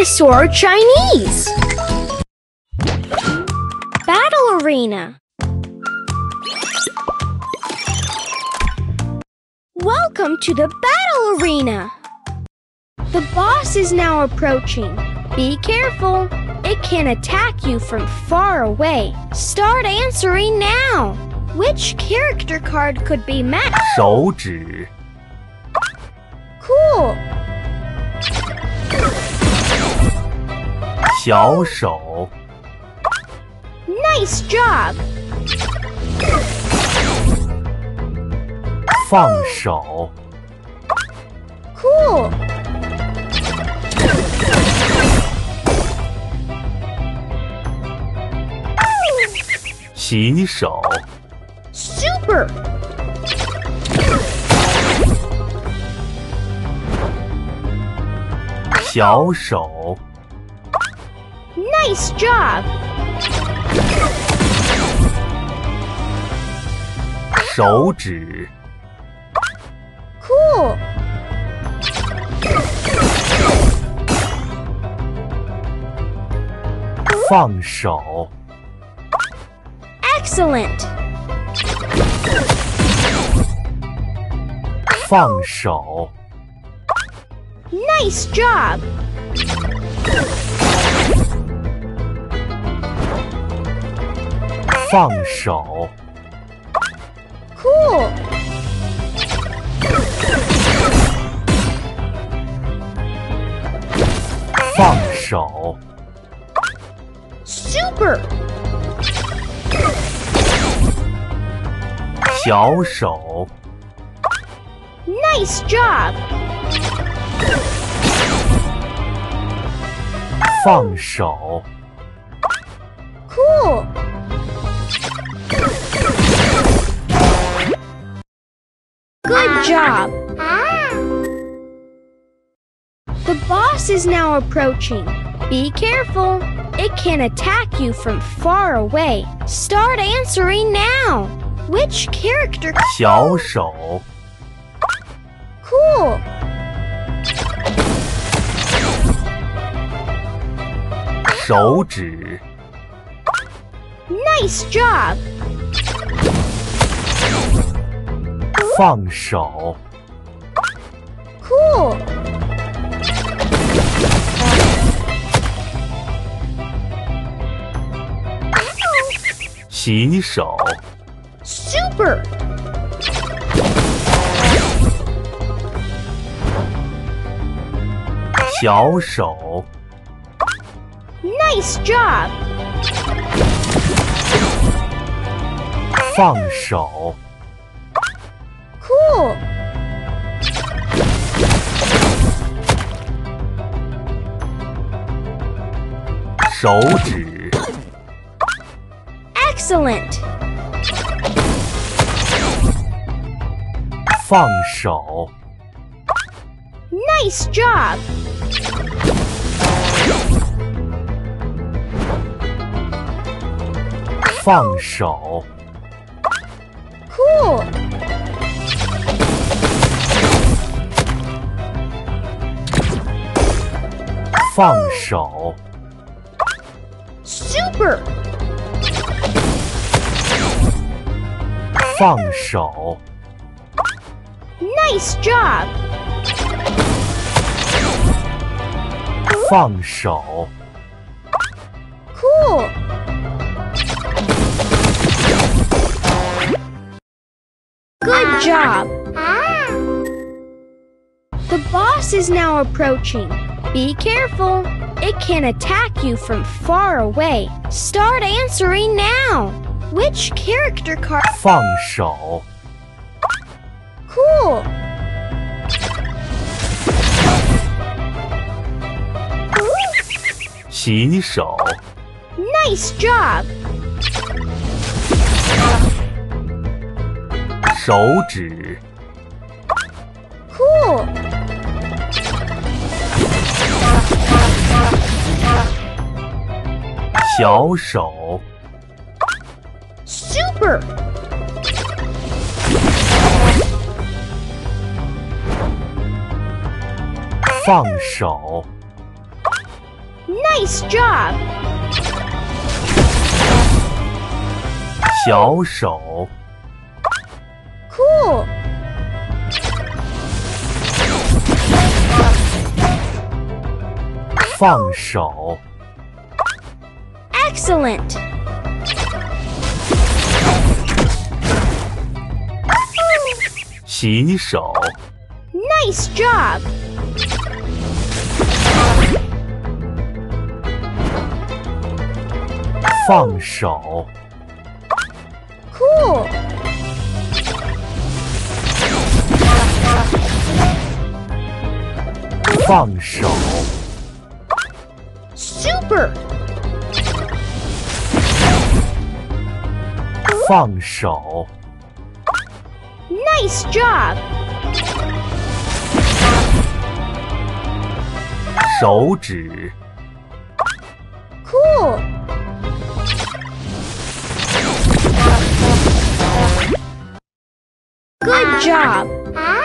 Dinosaur Chinese. Battle Arena. Welcome to the battle arena. The boss is now approaching. Be careful. It can attack you from far away. Start answering now. Which character card could be matched? 手指 Cool. 小手 Nice job. 放手 Cool. 洗手 Super. 小手 Nice job. 手指 Cool. 放手 Excellent. 放手 Nice job. 放手 Cool. 放手 Super. 小手 Nice job. 放手 Cool. Good job. The boss is now approaching. Be careful. It can attack you from far away. Start answering now. Which character? 小手 Cool. 手指 Nice job. 放手 Cool. 洗手 Super. 小手 Nice job. 放手 Cool. 手指 Excellent. 放手 Nice job. 放手 Cool. 放手 Super. 放手 Nice job. 放手 Cool. Good job. The boss is now approaching. Be careful. It can attack you from far away. Start answering now. Which character card? 放手 Cool. 洗手 Nice job. 手指 Cool. 小手 Super. 放手 Nice job! 小手， Cool! « 放手， Excellent! 洗手， Nice job! 放手， Cool! 放手， Super! 放手， Nice job! 手指， Cool! Good job!